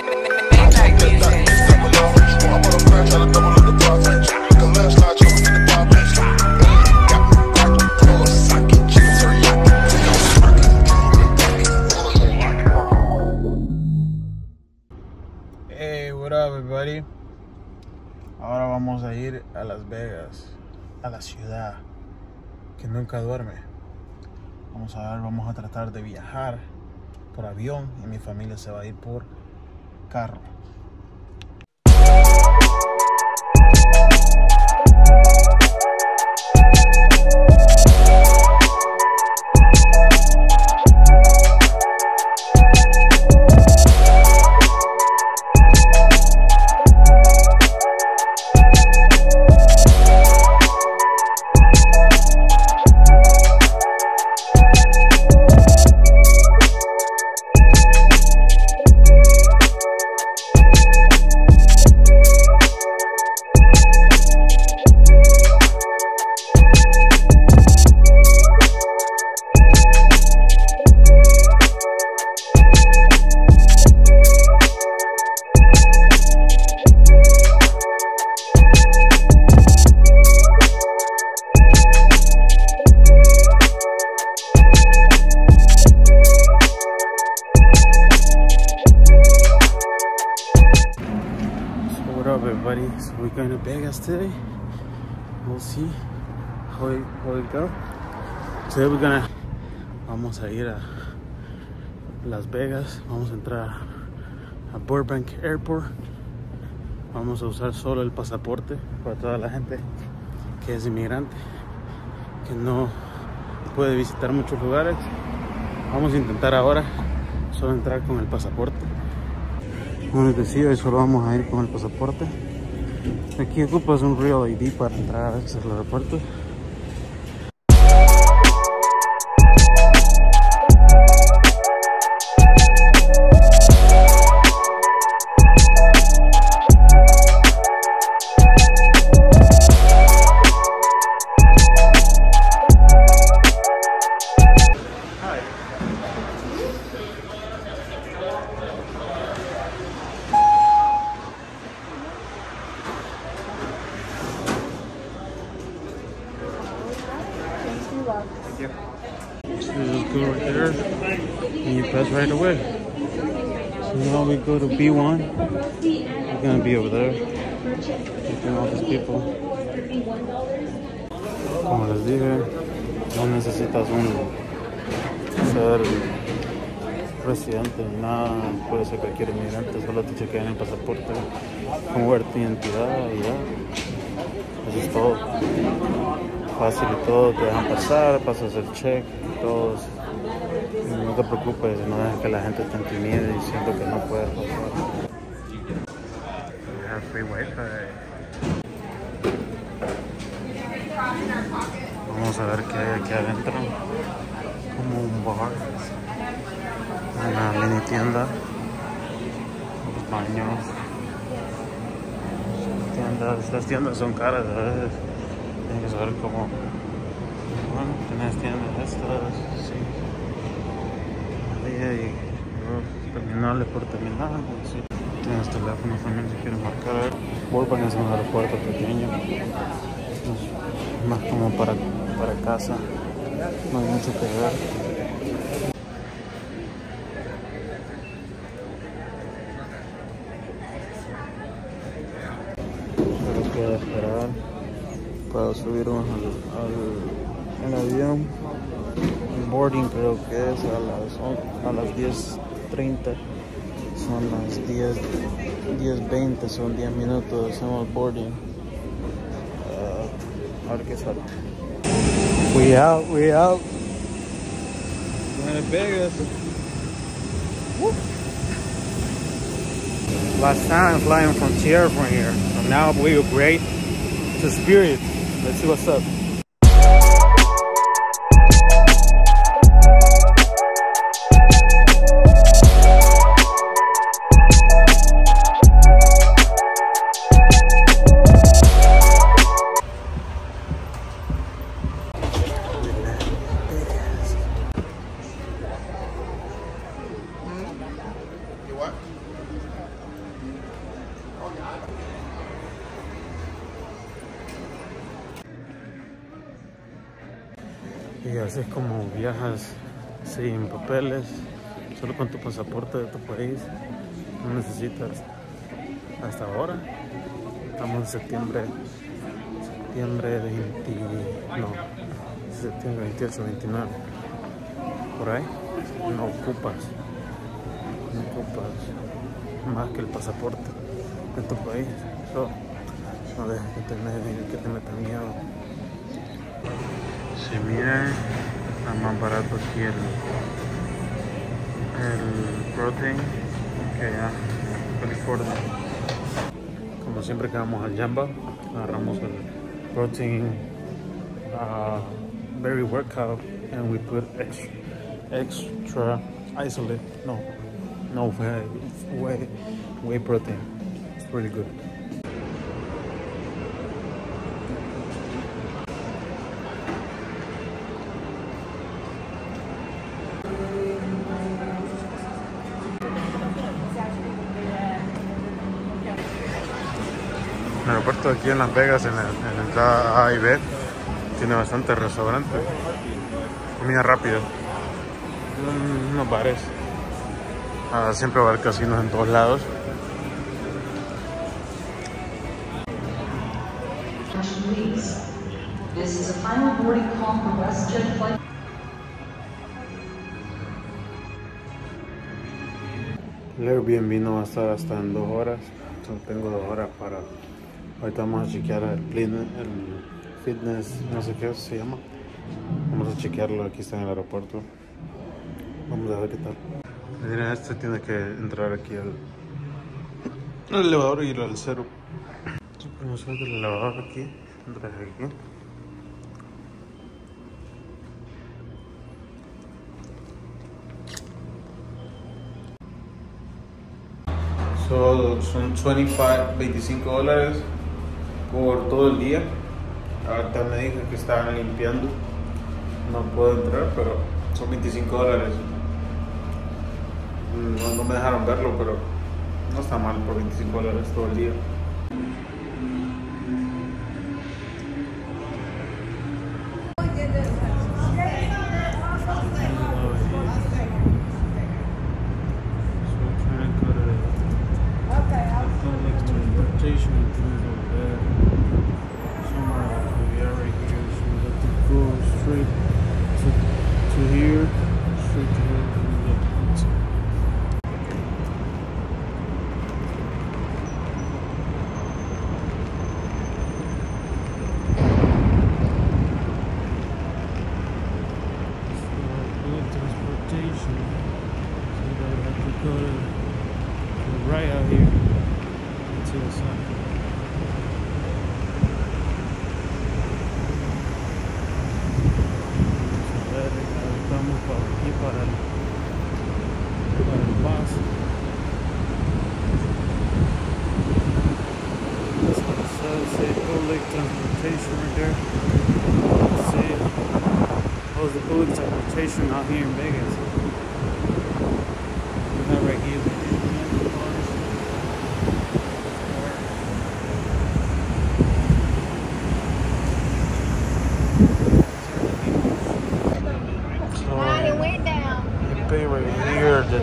Hey, what up, everybody? Ahora vamos a ir a Las Vegas, a la ciudad que nunca duerme. Vamos a tratar de viajar por avión y mi familia se va a ir por carro. What up, everybody? So we're going to Vegas today. We'll see how it goes. Today vamos a ir a Las Vegas. Vamos a entrar a Burbank Airport. Vamos a usar solo el pasaporte para toda la gente que es inmigrante, que no puede visitar muchos lugares. Vamos a intentar ahora solo entrar con el pasaporte. Como les decía, solo vamos a ir con el pasaporte. Aquí ocupas un Real ID para entrar al aeropuerto. So you just go right there and you press right away. So now we go to B1. We're gonna be over there. Looking at all these people. Como les dije, no necesitas ser residente ni nada. Puede ser cualquier inmigrante, solo te chequean el pasaporte, como ver tu identidad y ya. Eso es todo. Fácil y todo, te dejan pasar, pasas el check, todos. No te preocupes, no dejes que la gente te intimide diciendo que no puedes pasar. We have free wifi. Vamos a ver qué hay aquí adentro. Como un bar, una mini tienda, los baños. Estas tiendas son caras a veces. Tienes que saber cómo. Bueno, tienes tiendas estas, sí. Y terminales por terminales, sí. Tienes teléfonos también si quieres marcar. Burbank es un aeropuerto pequeño, más como para casa, no hay mucho que ver. Solo queda esperar para subirnos al avión. El boarding creo que es a las 10:30. Son las 10:20, son 10 minutos, hacemos boarding. A ver qué sale. We out. Going to Vegas. Woo. Last time flying Frontier from here, so now we upgrade to Spirit. Let's see what's up. Y así es como viajas sin papeles, solo con tu pasaporte de tu país. No necesitas hasta ahora. Estamos en septiembre 28, 29. Por ahí no ocupas más que el pasaporte de tu país. So, no dejes que te metan miedo. Si miren, está más barato aquí el protein que allá en California. Como siempre que vamos al Jamba, agarramos el protein berry workout and we put extra isolate, whey protein. It's really good. El aeropuerto aquí en Las Vegas, en la entrada A y B, tiene bastantes restaurantes, comida rápida, unos bares. Siempre va a haber casinos en todos lados. El Airbnb no va a estar hasta en 2 horas. Entonces tengo 2 horas para... Ahorita vamos a chequear el fitness, no sé qué se llama. Vamos a chequearlo, aquí está en el aeropuerto. Vamos a ver qué tal. Miren, este tiene que entrar aquí al elevador y ir al cero. Vamos a ver el elevador aquí. Entras aquí. Son $25 por todo el día. Ahorita me dijo que estaban limpiando. No puedo entrar, pero son $25. No me dejaron verlo, pero no está mal por $25 todo el día. Right out here to the sun. Estamos aquí para el bus. Say public transportation right there. See, how's the public transportation out here in Vegas? We have right here. The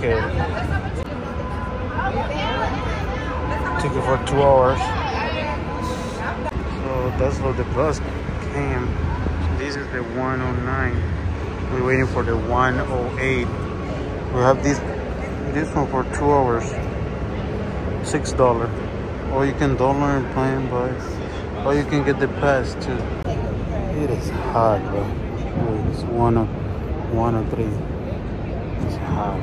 ticket for 2 hours. So that's how the bus came. This is the 109. We're waiting for the 108. We have this one for 2 hours, $6. Or you can dollar and plan by, or you can get the pass too. It is hot, bro. It's 103. It's hot.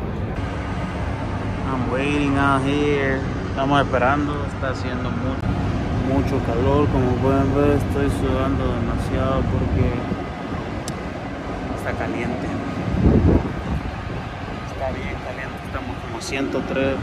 I'm waiting out here. Estamos esperando. Está haciendo mucho calor. Como pueden ver, estoy sudando demasiado porque está caliente. Está bien caliente. Estamos como 103 o 104.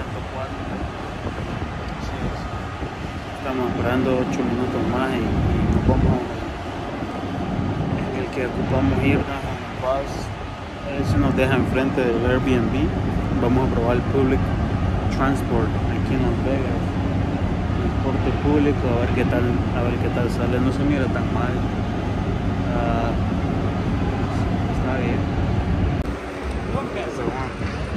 Así es. Estamos esperando 8 minutos más y nos vamos en el que ocupamos irnos en el bus. Eso nos deja enfrente del Airbnb. Vamos a probar el public transport aquí en Las Vegas. Transporte público, a ver qué tal sale. No se mira tan mal. Está bien. That's the one.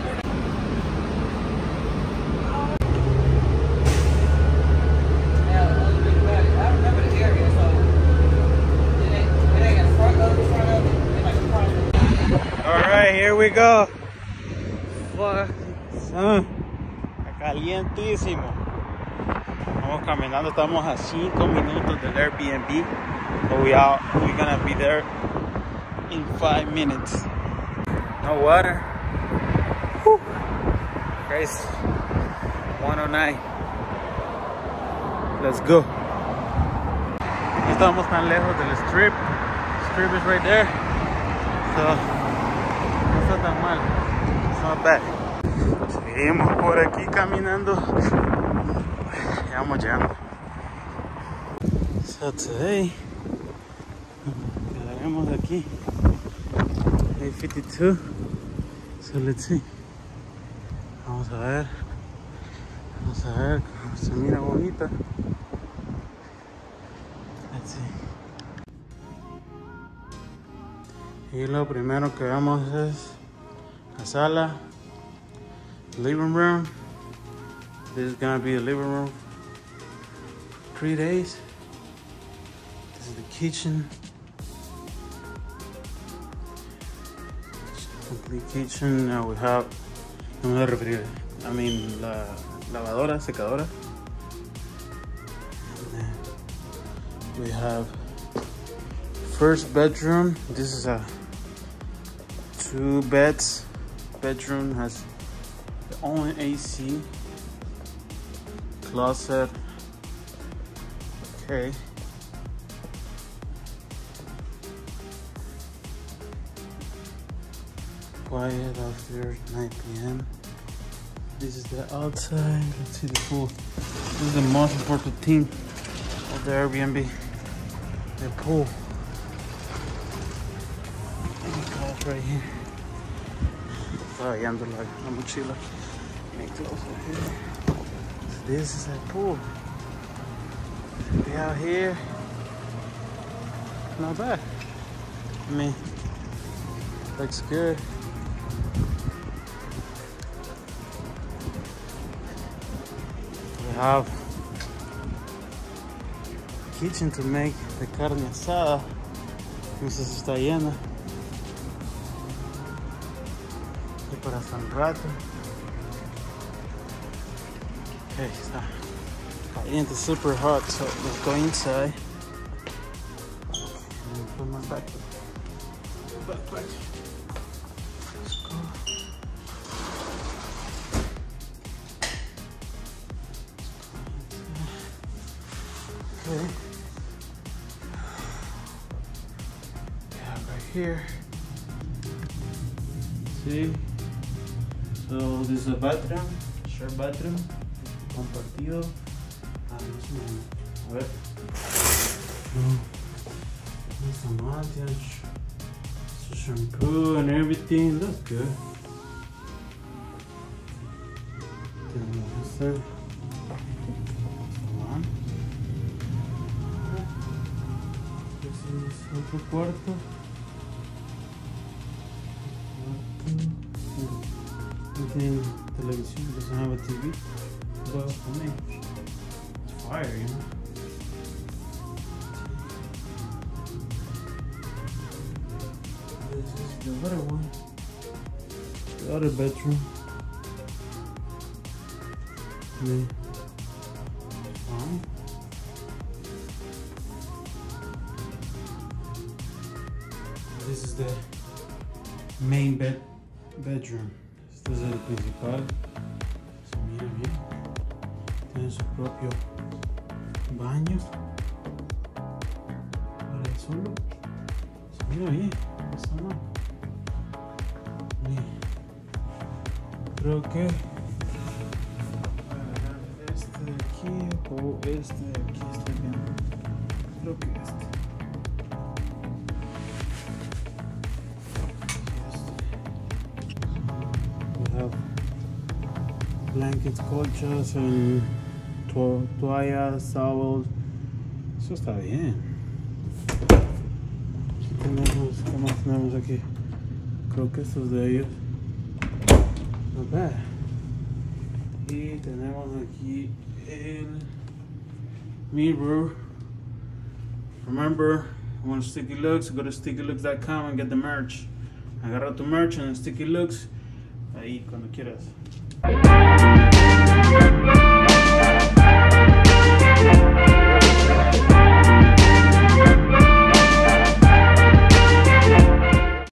Alright, here we go. Fuck, está calientísimo. Vamos caminando, estamos a 5 minutos del Airbnb. But we're gonna be there in 5 minutes. No water. Whew. Crazy. 109. Let's go. No estamos tan lejos del strip. Strip is right there. So, no está tan mal. It's not bad. Seguimos por aquí caminando. Ya vamos llegando. So today, quedaremos aquí. 8:52. So let's see. Vamos a ver cómo se mira bonita. Let's see. Y lo primero que vemos es la sala, living room. This is gonna be the living room. 3 days. This is the kitchen. Complete kitchen. Now we have la lavadora, secadora. And then we have first bedroom. This is a 2 beds. Bedroom has the only AC. Closet. Okay. Quiet after 9 p.m. This is the outside. Let's see the pool. This is the most important thing of the Airbnb. The pool. Right here. Trayendo la mochila. Make closer here. So this is a pool. Be out here. Not bad. I mean, looks good. We have kitchen to make the carne asada. No sé si está llena. Para hasta un rato. Okay, está caliente, super hot, so let's go inside. Okay, and put my backpack. Let's go. Okay. Yeah, right here. See? So this is a bathroom, shared bathroom, compartido. A ver. No está mal, tiene su shampoo and everything. Looks good. Tenemos este. This is otro cuarto. No tiene televisión, doesn't have a TV. But for me, it's fire, you know. This is the other one, the other bedroom. Yeah. Fine. This is the main bedroom. Este es el principal. Se mira bien. Tiene su propio baño. Para el solo. Se mira bien. No está mal. Bien. Creo que este de aquí o este de aquí está bien. Creo que este. blankets, colchas, and toallas, towels. Eso está bien. Tenemos, ¿qué más tenemos aquí? Creo que estos de ellos. Not bad. Y tenemos aquí el mirror. Remember, you want Sticky Looks, go to stickylooks.com and get the merch. Agarra tu merch en Sticky Looks ahí cuando quieras.